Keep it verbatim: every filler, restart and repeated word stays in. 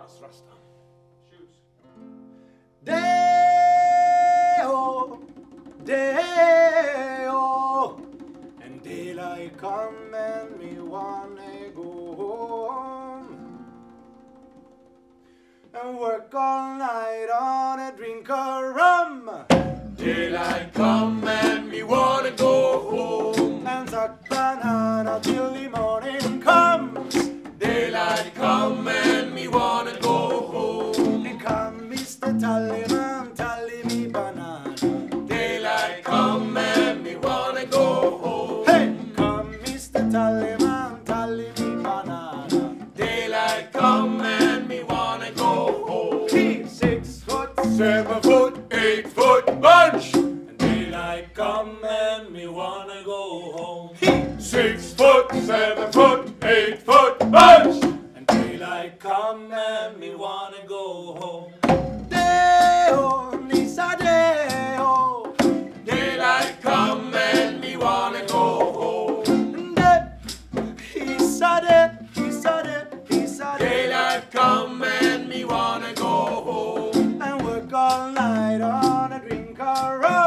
Fast Rasta. Shoes. Day-o, day-o, and daylight come and me wanna go home and work all night on a drink of rum. Daylight come and me wanna go home And suck banana till the morning comes. Daylight come and me wanna go home. And come Mister Tallyman, tally me banana. Daylight come and me wanna go home. Hey, come Mister Tallyman, tally me banana. Daylight come and me wanna go home. He's six foot, Seven foot, eight foot bunch. and daylight come and me wanna go home. Six foot, seven foot, eight foot bunch. And daylight come and me wanna go home. Day-o, Lisa, day-o. Daylight come and me wanna go home. He's a day, he's a day, he's a day. Daylight come and me wanna go home. And work all night on a drink of rum.